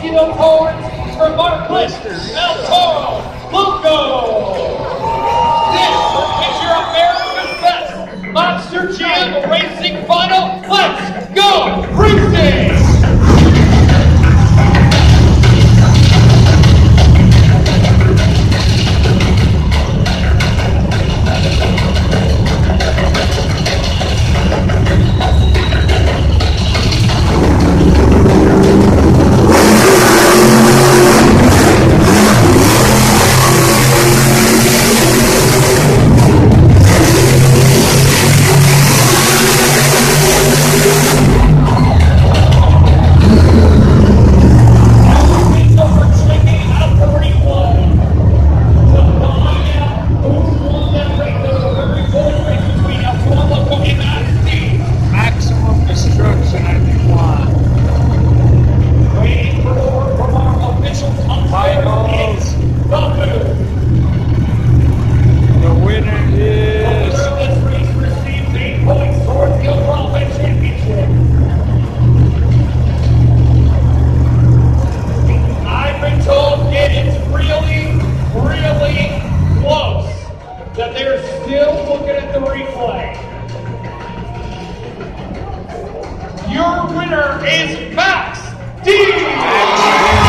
Steel Horns for Marcus El Toro, Loco. This is your America's Best Monster Jam Racing Final. Let's go racing! That they're still looking at the replay. Your winner is Max D.